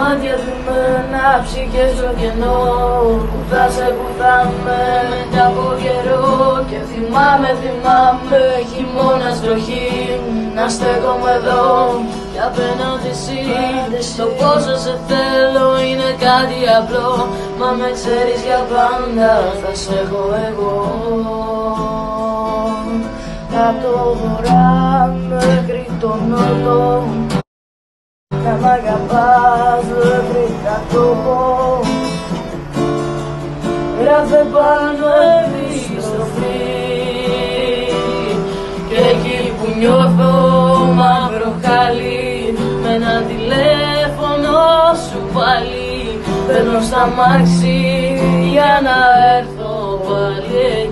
μάτια ντυμένα, ψυχές στο κενό. Που θα σε που θα με μετά από καιρό. Και θυμάμαι χειμώνας βροχή, να στέκομαι εδώ κι απέναντι εσύ. Το πόσο σε θέλω είναι κάτι απλό, μα με ξέρεις για πάντα θα σε έχω εγώ. Απ' το βορρά μέχρι τον νότο, να μ' αγαπάς δεν βρήκα τόπο. Γράφε πάνω επιστροφή, και εκεί που νιώθω μαύρο χάλι, με ένα τηλέφωνο σου πάλι, παίρνω στα μάξι για να έρθω πάλι εκεί.